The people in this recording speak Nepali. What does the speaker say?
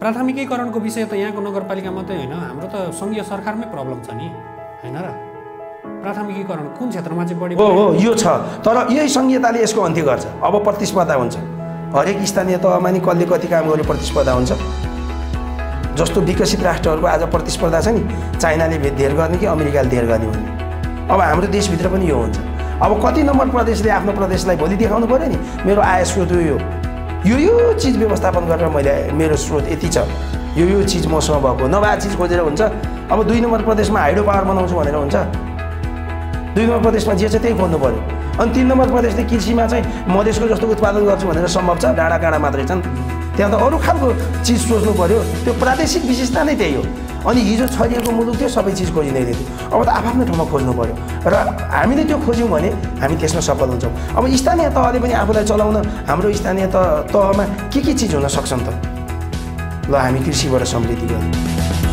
प्राथमिकीकरणको विषय त यहाँको नगरपालिका मात्रै होइन, हाम्रो त सङ्घीय सरकारमै प्रब्लम छ नि, होइन र? प्राथमिकीकरण कुन क्षेत्रमा चाहिँ बढी हो यो छ, तर यही सङ्घीयताले यसको अन्त्य गर्छ। अब प्रतिस्पर्धा हुन्छ, हरेक स्थानीय तहमा नि कसले कति काम गर्यो प्रतिस्पर्धा हुन्छ। जस्तो विकसित राष्ट्रहरूको आज प्रतिस्पर्धा छ नि, चाइनाले धेर गर्ने कि अमेरिकाले धेर गर्ने भन्ने। अब हाम्रो देशभित्र पनि यो हुन्छ। अब कति नम्बर प्रदेशले आफ्नो प्रदेशलाई भोलि देखाउनु पऱ्यो नि, मेरो आय स्रोत यो चिज व्यवस्थापन गरेर मैले मेरो स्रोत यति छ, यो चिज मसँग भएको, नभए चिज खोजेर हुन्छ। अब 2 नम्बर प्रदेशमा हाइड्रो पावर बनाउँछु भनेर हुन्छ? 2 नम्बर प्रदेशमा जे छ त्यही खोज्नु पऱ्यो। अनि 3 नम्बर प्रदेशले कृषिमा चाहिँ मधेसको जस्तो उत्पादन गर्छु भनेर सम्भव छ? डाँडा काँडा मात्रै छन्, त्यहाँ त अरू खालको चिज सोच्नु पऱ्यो। त्यो प्रादेशिक विशेषता नै त्यही हो। अनि हिजो छरिएको मुलुक थियो, सबै चिज खोजिँदै थियो। अब त आफ्नो ठाउँमा खोज्नु पऱ्यो र हामीले त्यो खोज्यौँ भने हामी त्यसमा सफल हुन्छौँ। अब स्थानीय तहले पनि आफूलाई चलाउन हाम्रो स्थानीय तहमा के चिज हुन सक्छन् त? ल हामी कृषिबाट समृद्धि गरौँ।